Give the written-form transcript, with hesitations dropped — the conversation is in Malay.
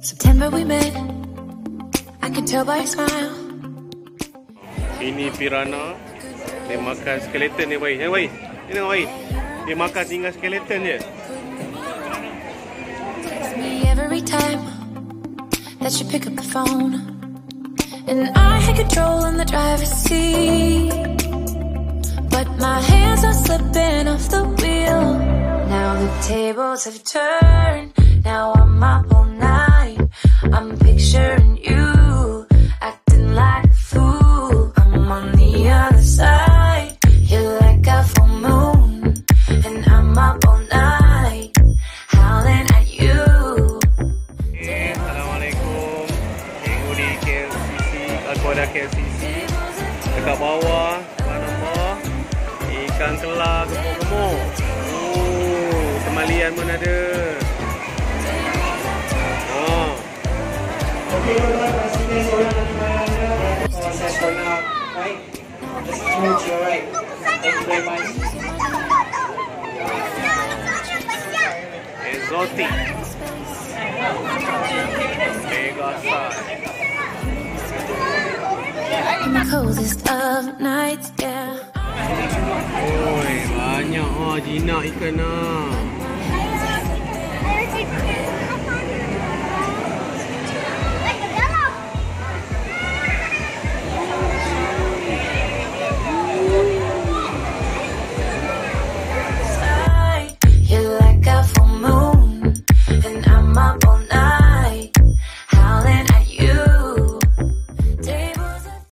September we met, I can tell by your smile. Ini piranha. Dia makan skeleton dia, Wai. Wai. Ini tengok, Wai. Dia makan tinggal skeleton je. Text me every time that you pick up the phone, and I had control in the driver's seat, but my hands are slipping off the wheel. Now the tables have turned. Now I'm up all night. I'm picturing you acting like a fool. I'm on the other side. You're like a full moon, and I'm up all night howling at you. Assalamualaikum. Cikgu di KLCC, Aquaria KLCC. Dekat bawah, nama ikan kelar gemuk-gemuk. Kemalian pun ada. Okey, tuan-tuan, pastikan seorang anda kawasan konak right. Just move to your right. Thank you very much. Exotic. Mega size. In the coldest of nights, yeah. Oi, banyak jinak ikan lah.